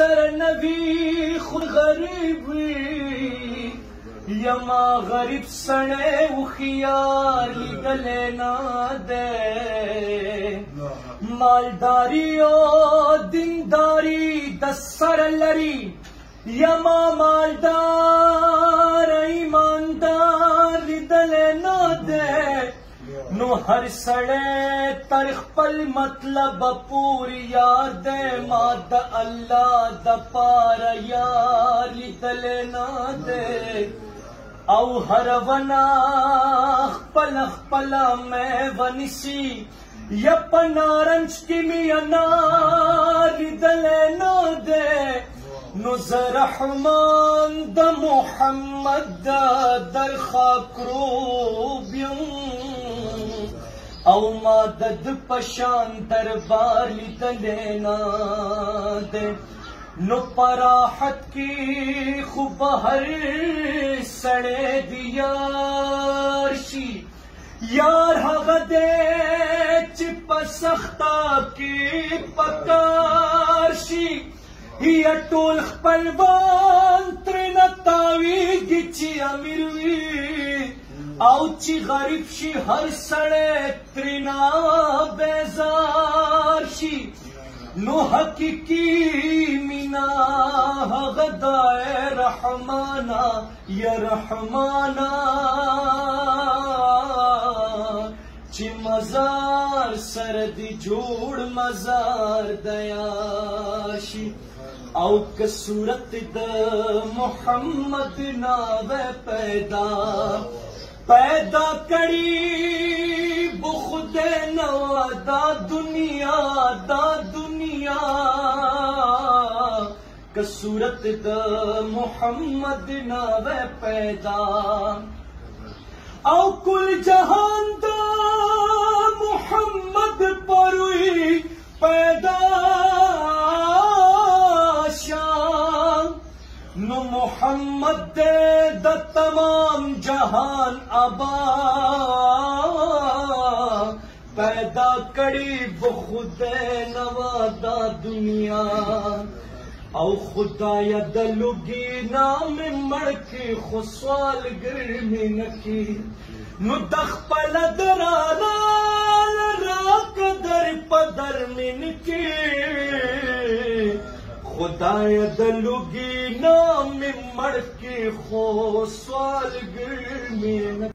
سر نبی خود غریب وی یما غریب سڑے وخیار لیدلے نا دے مالداری او دینداری د سر لری یما مالدار ایماندار لیدلے نا دے نو ہر سڑے تر خپل مطلب پوری یار دے ما د اللہ د پار یار لیدلے نا دے او ہر ونا خپل خپل میں ونسی یپ نارنج کی می انار لیدلے نا دے نو ز رحمان د محمد در خاکروب یم او ما د پشان دربار لیدلے نا دے نو پراحت کی خوب ہر سڑے دیار شی یار هغه دے چی پسختا کی پکار شی یا ټول خپلوان ترنه تاویږي چې امیر وي او چې غریب شي هر سړی ترنه بیزار شي نو حقیقي مینا هغه دا رحمانا یا رحمانا چې مزار سره دی جوړ مزار دیا شي او که صورت د محمد ناوے پیدا کری بخود نوا دا دنیا که صورت د محمد ناوے پیدا او کل جہان دا محمد پروئی پیدا نو محمد دے دا تمام جہان آبا پیدا کری بخود نوا دا دنیا او خدایا دلوگی نام مڑکی خسوال گرمی نکی نو دخ پل درانا لراک در پدر من کی خدای دلوگی نام مڑکی خسوال گرمی نکی